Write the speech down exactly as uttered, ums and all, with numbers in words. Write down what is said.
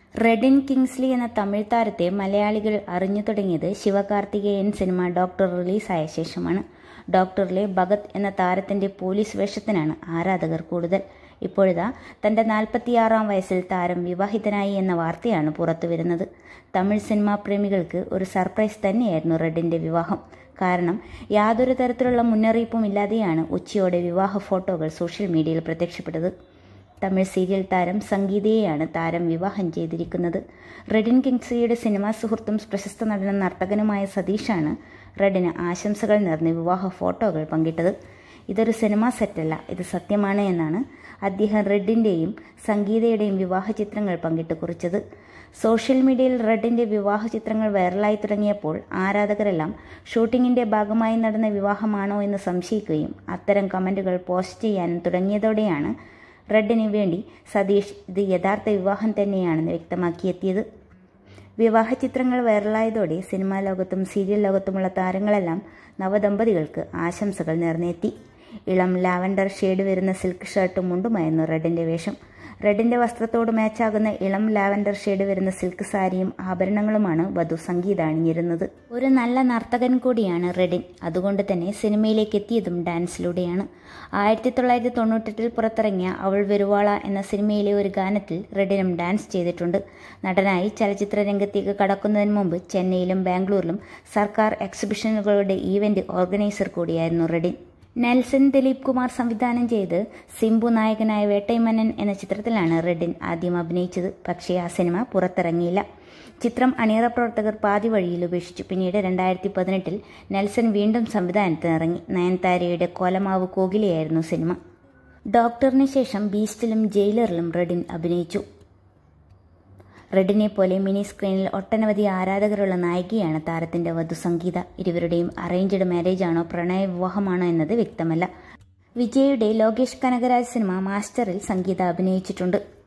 Redin Kingsley എന്ന തമിഴ് താരത്തെ മലയാളികൾ അറിഞ്ഞു തുടങ്ങിയത് ശിവകാർത്തികേയൻ സിനിമ ഡോക്ടർ റിലീസായ ശേഷമാണ്. ഡോക്ടറിലെ ഭഗത് എന്ന താരത്തിന്റെ പോലീസ് വേഷത്തിനാണ് ആരാധകർ കൂടുതൽ. ഇപ്പോഴിതാ തന്റെ നാൽപ്പത്തിയാറാം വയസ്സിൽ താരം വിവാഹിതനായി എന്ന വാർത്തയാണ് പുറത്തുവരുന്നത്. തമിഴ് സിനിമാ പ്രേമികൾക്ക് ഒരു സർപ്രൈസ് തന്നെയായിരുന്നു റെഡിന്റെ വിവാഹം. കാരണം യാതൊരു തരത്തിലുള്ള മുന്നറിയിപ്പും ഇല്ലാതെയാണ് ഉച്ചയോടെ വിവാഹ ഫോട്ടോകൾ സോഷ്യൽ മീഡിയയിൽ പ്രത്യക്ഷപ്പെട്ടത്. തമിഴ് സീരിയൽ താരം സംഗീതയെയാണ് താരം വിവാഹം ചെയ്തിരിക്കുന്നത്. റെഡിൻ കിങ്സ്ലിയുടെ സിനിമാ സുഹൃത്തും പ്രശസ്ത നടനും നർത്തകനുമായ സതീഷാണ് റെഡിന് ആശംസകൾ നേർന്ന് വിവാഹ ഫോട്ടോകൾ പങ്കിട്ടത്. ഇതൊരു സിനിമാ സെറ്റല്ല, ഇത് സത്യമാണ് എന്നാണ് അദ്ദേഹം റെഡിൻ്റെയും സംഗീതയുടെയും വിവാഹ ചിത്രങ്ങൾ പങ്കിട്ട് കുറിച്ചത്. സോഷ്യൽ മീഡിയയിൽ റെഡിൻ്റെ വിവാഹ ചിത്രങ്ങൾ വൈറലായി തുടങ്ങിയപ്പോൾ ആരാധകരെല്ലാം ഷൂട്ടിങ്ങിൻ്റെ ഭാഗമായി നടന്ന വിവാഹമാണോ എന്ന് സംശയിക്കുകയും അത്തരം കമൻറ്റുകൾ പോസ്റ്റ് ചെയ്യാനും തുടങ്ങിയതോടെയാണ് റെഡിന് വേണ്ടി സതീഷ് ഇത് യഥാർത്ഥ വിവാഹം തന്നെയാണെന്ന് വ്യക്തമാക്കിയെത്തിയത്. വിവാഹ ചിത്രങ്ങൾ വൈറലായതോടെ സിനിമാ ലോകത്തും സീരിയൽ ലോകത്തുമുള്ള താരങ്ങളെല്ലാം നവദമ്പതികൾക്ക് ആശംസകൾ നേർന്നെത്തി. ഇളം ലാവൻഡർ ഷെയ്ഡ് വരുന്ന സിൽക്ക് ഷർട്ടും മുണ്ടുമായിരുന്നു റെഡിന്റെ വേഷം. റെഡിന്റെ വസ്ത്രത്തോട് മാച്ചാകുന്ന ഇളം ലാവൻഡർ ഷെയ്ഡ് വരുന്ന സിൽക്ക് സാരിയും ആഭരണങ്ങളുമാണ് വധു സംഗീത അണിഞ്ഞിരുന്നത്. ഒരു നല്ല നർത്തകൻ കൂടിയാണ് റെഡിൻ. അതുകൊണ്ട് തന്നെ സിനിമയിലേക്ക് എത്തിയതും ഡാൻസിലൂടെയാണ്. ആയിരത്തി തൊള്ളായിരത്തി തൊണ്ണൂറ്റെട്ടിൽ പുറത്തിറങ്ങിയ അവൾ വരുവാള എന്ന സിനിമയിലെ ഒരു ഗാനത്തിൽ റെഡിനും ഡാൻസ് ചെയ്തിട്ടുണ്ട്. നടനായി ചലച്ചിത്ര രംഗത്തേക്ക് കടക്കുന്നതിന് മുമ്പ് ചെന്നൈയിലും ബാംഗ്ലൂരിലും സർക്കാർ എക്സിബിഷനുകളുടെ ഈവന്റ് ഓർഗനൈസർ കൂടിയായിരുന്നു റെഡിൻ. നെൽസൺ ദിലീപ് കുമാർ സംവിധാനം ചെയ്ത് സിംബു നായകനായ വേട്ടൈമന്നൻ എന്ന ചിത്രത്തിലാണ് റെഡിൻ ആദ്യം അഭിനയിച്ചത്. പക്ഷേ ആ സിനിമ പുറത്തിറങ്ങിയില്ല. ചിത്രം അണിയറ പ്രവർത്തകർ പാതി വഴിയിൽ ഉപേക്ഷിച്ചു. പിന്നീട് രണ്ടായിരത്തി പതിനെട്ടിൽ നെൽസൺ വീണ്ടും സംവിധാനത്തിനിറങ്ങി. നയൻതാരയുടെ കോലമാവ് കോകിലയായിരുന്നു സിനിമ. ഡോക്ടറിന് ശേഷം ബീസ്റ്റിലും ജയിലറിലും റെഡിൻ അഭിനയിച്ചു. റെഡിനെ പോലെ മിനി സ്ക്രീനിൽ ഒട്ടനവധി ആരാധകരുള്ള നായികയാണ് താരത്തിന്റെ വധു സംഗീത. ഇരുവരുടെയും അറേഞ്ച്ഡ് മാരേജ് ആണോ പ്രണയ വിവാഹമാണോ എന്നത് വ്യക്തമല്ല. വിജയുടെ ലോകേഷ് കനകരാജ് സിനിമ മാസ്റ്ററിൽ സംഗീത അഭിനയിച്ചിട്ടുണ്ട്.